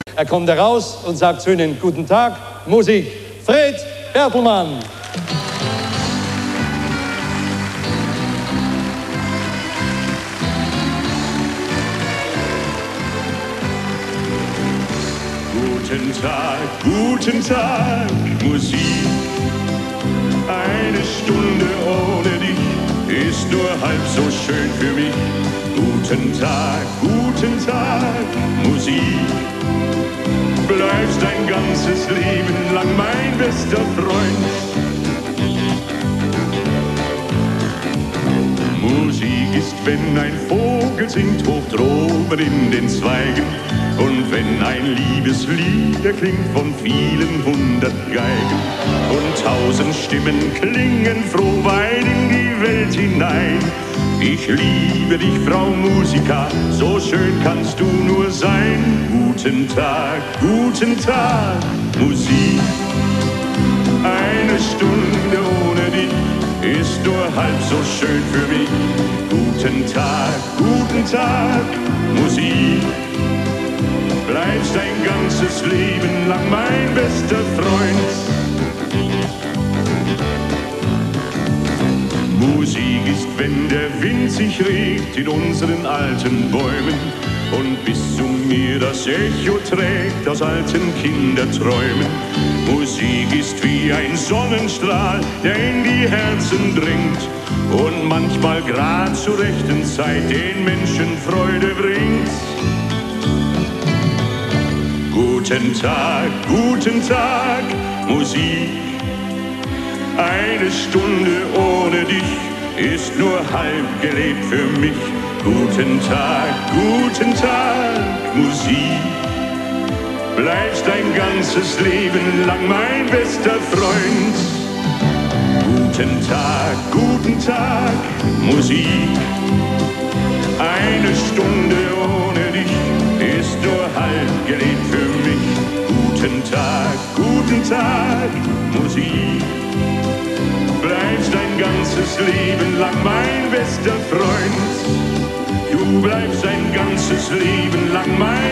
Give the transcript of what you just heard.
Er kommt heraus und sagt zu Ihnen, guten Tag, Musik, Fred Bertelmann. Guten Tag, Musik. Eine Stunde ohne dich ist nur halb so schön für mich. Guten Tag, Musik. Bleibst dein ganzes Leben lang mein bester Freund. Musik ist, wenn ein Vogel singt hoch droben in den Zweigen und wenn ein Liebeslied erklingt von vielen hundert Geigen und 1000 Stimmen klingen froh weit in die Welt hinein. Ich liebe dich, Frau Musica, so schön kannst du nur sein. Guten Tag, Musik. Eine Stunde ohne dich ist nur halb so schön für mich. Guten Tag, Musik. Bleibst dein ganzes Leben lang mein bester Freund. Musik ist, wenn der Wind sich regt in unseren alten Bäumen und bis zu mir das Echo trägt aus alten Kinderträumen. Musik ist wie ein Sonnenstrahl, der in die Herzen dringt und manchmal grad zur rechten Zeit den Menschen Freude bringt. Guten Tag, Musik. Eine Stunde ohne dich ist nur halb gelebt für mich. Guten Tag, Musik. Bleibst dein ganzes Leben lang mein bester Freund. Guten Tag, Musik. Eine Stunde ohne dich ist nur halb gelebt für mich. Guten Tag, Musik. Bleibst dein ganzes Leben lang mein bester Freund. Du bleibst dein ganzes Leben lang mein